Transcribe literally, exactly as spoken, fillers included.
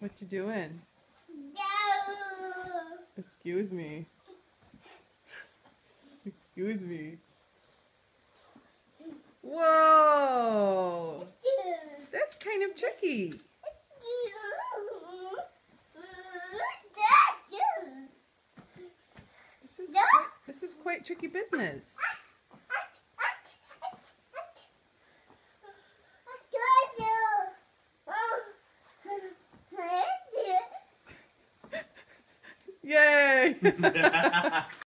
What you doing? No. Excuse me. Excuse me. Whoa! That's kind of tricky. This is quite, this is quite tricky business. Yay!